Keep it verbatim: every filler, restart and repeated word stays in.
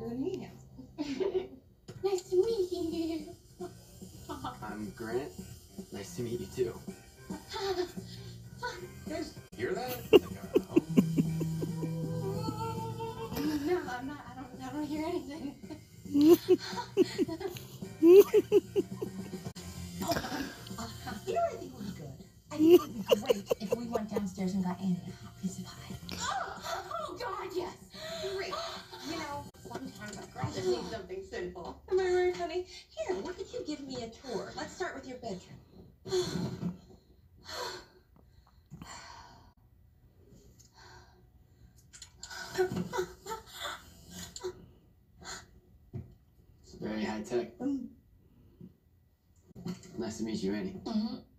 good hands. Nice to meet you. I'm Grant. Nice to meet you too. You guys hear that? No, I'm not. I don't. I don't hear anything. Oh, uh, you know what I think would be good? I think it would be great if we went downstairs and got Annie a hot piece of pie. Oh, oh God, yes. Great. You know, sometimes a girl just needs something simple. Am I right, honey? Here, why don't you give me a tour? Let's start with your bedroom. It's very high tech. Nice to meet you, Annie. Mm-hmm.